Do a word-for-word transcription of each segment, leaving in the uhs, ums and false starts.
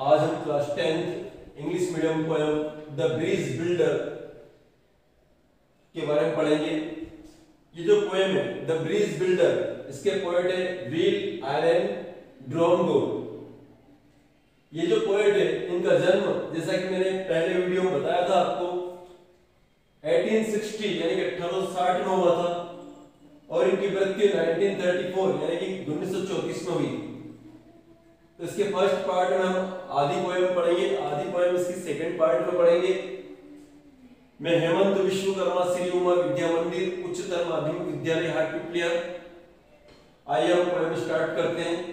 आज हम class tenth English medium poem the bridge builder के बारे में पढ़ेंगे। ये जो पोएम है द ब्रिज बिल्डर, इसके पोएट है विल आयरन ड्रोंगो। ये जो पोएट है इनका जन्म, जैसा कि मैंने पहले वीडियो में बताया था आपको, अठारह सौ साठ यानी कि अठारह सौ साठ में हुआ था और इनकी मृत्यु उन्नीस सौ चौंतीस यानी कि उन्नीस सौ चौंतीस में हुई। तो इसके फर्स्ट पार्ट में हम आधी पोएम पढ़ेंगे, आधी पोएम इसकी सेकंड पार्ट में पढ़ेंगे। मैं हेमंत विश्वकर्मा श्री उमा विद्या मंदिर उच्चतर माध्यमिक विद्यालय हाटपिपलिया। आइए हम पोएम स्टार्ट करते हैं।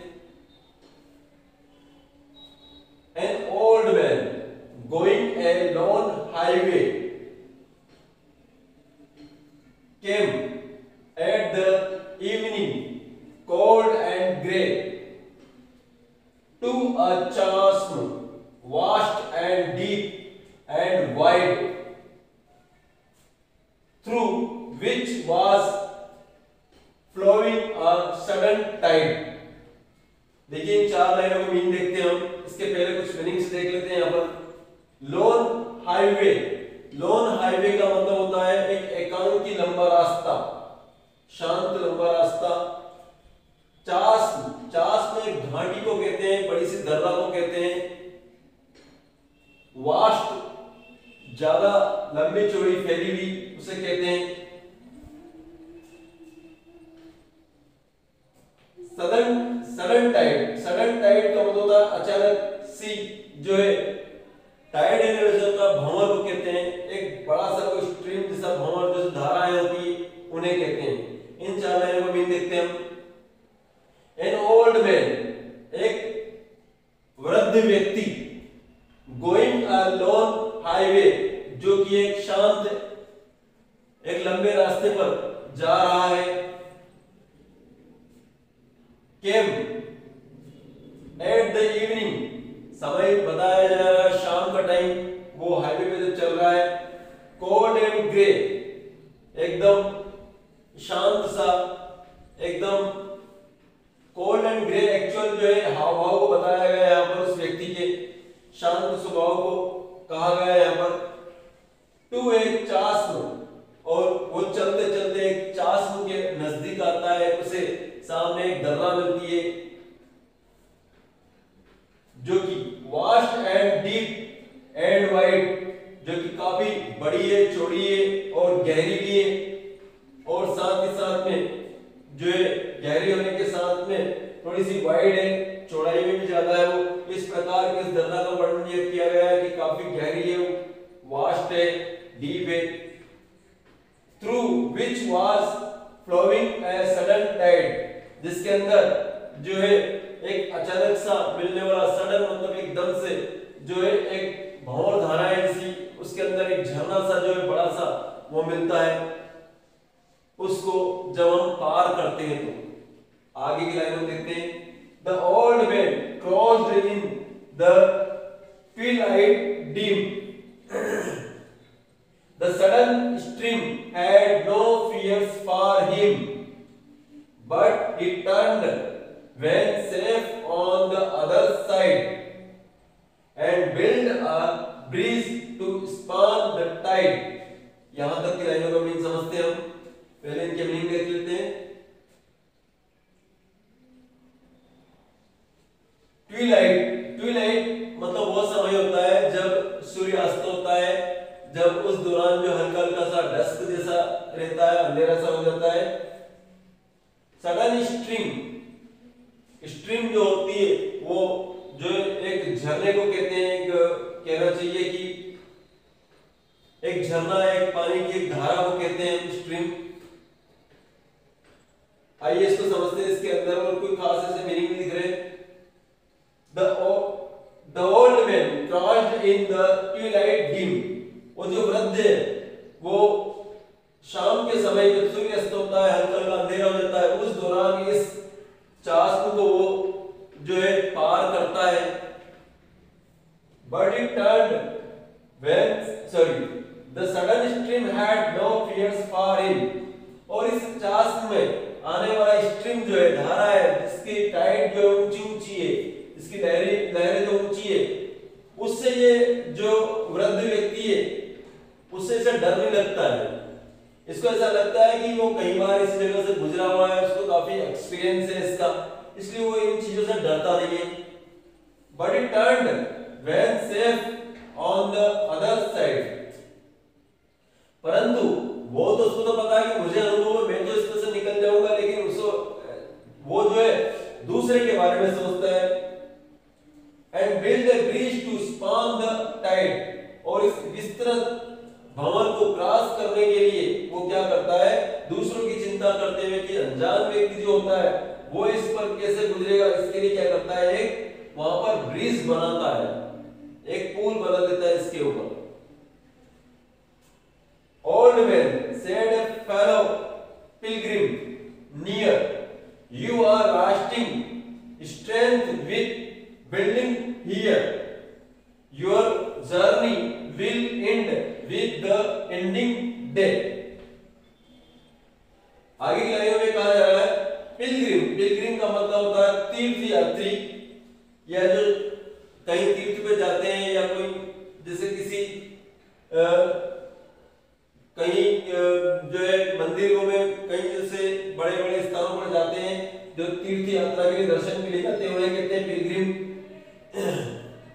An old man going a long highway came at the evening, cold and grey, to a chasm vast and deep and wide, through which was flowing a sudden tide. देखिए इन चार लाइनों का meaning देखते हैं हम। इसके पहले कुछ मीनिंग्स देख लेते हैं। यहाँ पर लोन हाईवे, लोन हाईवे का मतलब होता है एक एकांकी लंबा रास्ता, शांत लंबा रास्ता। चास, चास में घाटी को कहते हैं, बड़ी सी दर्रा को कहते हैं। वास्ट, ज्यादा लंबी चौड़ी फैली हुई, उसे कहते हैं। Sudden, sudden tide, sudden tide का मतलब होता है अचानक सी, जो है टाइड एनर्जी का भंवर को कहते हैं। एक बड़ा सा कोई स्ट्रीम जैसा भंवर, जैसे धाराएं होती है, उन्हें कहते हैं। इन चार लाइनों को मीनिंग देखते हैं हम। एन ओल्ड मैन, एक वृद्ध व्यक्ति, गोइंग अ लॉन्ग हाईवे, जो कि एक शांत एक लंबे रास्ते पर जा रहा है। केम एट द इवनिंग, समय बताया जा रहा है शाम का टाइम, वो हाईवे पे जब चल रहा है। कोल्ड एंड ग्रे, एकदम शांत सा, एकदम कोल्ड एंड ग्रे। एक्चुअल जो है हाव भाव को बताया गया है यहाँ पर, उस व्यक्ति के शांत स्वभाव को कहा गया है यहाँ पर। टू एक चास्म, और वो चलते चलते एक चास्म के नजदीक आता है, उसे सामने एक दर्रा मिलती है जो कि vast and deep and wide, जो कि काफी बड़ी है, चौड़ी है और गहरी भी है। और साथ ही साथ में जो है गहरी होने के साथ में थोड़ी सी वाइड है, चौड़ाई में भी ज्यादा है। वो इस प्रकार के इस दर्रा का वर्णन ये किया गया है कि काफी गहरी है, वास्ट है, डीप है। Through which was flowing a sudden tide, जिसके अंदर जो है एक अचानक सा मिलने वाला, सडन मतलब एकदम से, जो है एक भंवर धारा है जैसी, उसके अंदर एक झरना सा जो है बड़ा सा वो मिलता है। उसको जब हम पार करते हैं तो आगे की लाइन में देखते हैं। The old man crossed in the twilight dim, the sudden stream had no fears for him, but he turned when safe on the other side and built a bridge to span the tide. यहां तक की लाइनों का meaning समझते हैं हम। पहले इनके मीनिंग देख लेते हैं। ट्विलाइट, ट्विलाइट मतलब वो समय होता है जब सूर्यास्त होता है, जब उस दौरान जो हल्का हल्का सा डस्क जैसा रहता है, अंधेरा सा हो जाता है। सडन स्ट्रीम, स्ट्रीम जो होती है वो जो एक झरने को कहते हैं, एक कहना चाहिए कि एक झरना, एक पानी की एक धारा को कहते हैं स्ट्रीम। आइए इसको समझते हैं। इसके अंदर और कोई खास ऐसे मीनिंग नहीं दिख रहे। The the old man crossed in the twilight dim, वो जो वृद्ध है वो शाम के समय जब सूर्य अस्त होता है, हल्का हल्का अंधेरा हो जाता है, उस दौरान इस चास्म को वो जो है पार करता है। But it turned when sorry the sudden stream had no fears for him, और इस चास्म में आने वाला स्ट्रीम जो है, धारा है, जिसकी टाइड जो ऊंची ऊंची है, इसकी लहरें लहरें जो ऊंची है, इसको ऐसा लगता है कि वो कई बार इस जगह से गुजरा हुआ है, उसको काफी एक्सपीरियंस है इसका, इसलिए वो इन चीजों से डरता नहीं है। But it turned when safe on the other side, परंतु वो तो उसको तो पता है कि मुझे अनुभव है, मैं तो इसमें से निकल जाऊंगा, लेकिन उसको वो जो है दूसरे के बारे में सोचता है। And build a bridge to span the tide, और इस विस्तृत भंवर को क्रॉस करने के लिए वो क्या करता है, दूसरों की चिंता करते हुए कि अनजान व्यक्ति जो होता है वो इस पर कैसे गुजरेगा, इसके लिए क्या करता है, एक वहां पर ब्रिज बनाता है, एक पुल बना देता है इसके ऊपर। Old man said a fellow pilgrim near, you are lasting strength with building here, your journey will end with the ending day। आगे की लाइनों में कहा जा रहा है पिलग्रिम, पिलग्रिम का मतलब होता है तीर्थ यात्री, या जो कहीं तीर्थ पे जाते हैं, या कोई जैसे किसी आ, कहीं जो है मंदिरों में कहीं जैसे बड़े बड़े स्थानों पर जाते हैं, जो तीर्थ यात्रा के लिए दर्शन के लिए जाते हैं, उन्हें कहते हैं पिलग्रिम।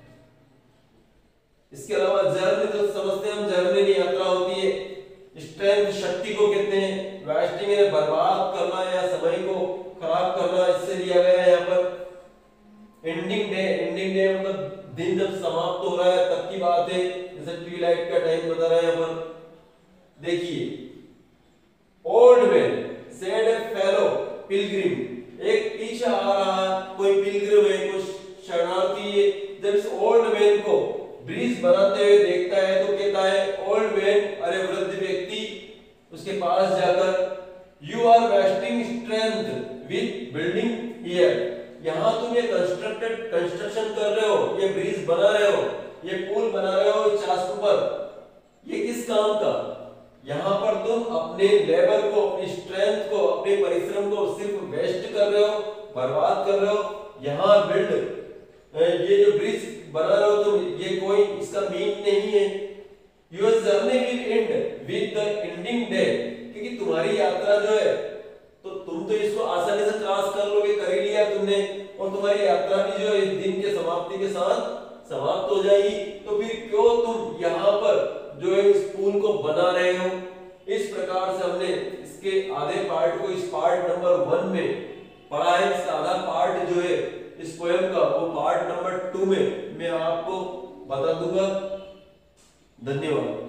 इसके अलावा जर्नी तो समझते हैं हम, जर्नी की यात्रा होती है। स्ट्रेंथ शक्ति को कहते हैं, वेस्टिंग है बर्बाद करना या समय को खराब करना, इससे लिया गया है यहाँ पर। एंडिंग डे, एंडिंग डे मतलब दिन जब समाप्त हो रहा है तब की बात है, जैसे ट्विलाइट का टाइम बता रहा है यहाँ पर। देखिए old man said a fellow pilgrim, एक पीछे आ रहा कोई पिलग्रिम है, कुछ शरणार्थी है, जब इस ओल्ड मैन को ब्रिज बनाते हुए देखता है तो कहता है ओल्ड मैन, अरे वृद्ध व्यक्ति, उसके पास जाकर you are wasting strength with building here, यहां तुम ये कंस्ट्रक्टेड कंस्ट्रक्शन कर रहे हो, ये ब्रिज बना रहे हो, ये पुल बना रहे हो इस रास्ते पर, ये किस काम का? यहां पर तुम अपने लेबर को, अपनी स्ट्रेंथ को, अपने परिश्रम को सिर्फ वेस्ट कर रहे हो, बर्बाद कर रहे हो। यहां बिल्ड ये जो ब्रिज बना रहे हो तुम, ये कोई इसका मीन नहीं है। Your journey will end with the ending day, क्योंकि तुम्हारी यात्रा जो है तो तुम तो इसको आसानी से क्रॉस कर लोगे, कर ही लिया तुमने, और तुम्हारी यात्रा भी जो है इस दिन के समाप्ति के साथ समाप्त हो जाएगी। तो फिर क्यों तुम यहाँ पर जो है इस पुल को बना रहे हो? इस प्रकार से हमने इसके आधे पार्ट को इस पार्ट नंबर वन में पढ़ा है। इसका आधा पार्ट जो है इस पोएम का वो पार्ट नंबर टू में मैं आपको बता दूंगा। धन्यवाद।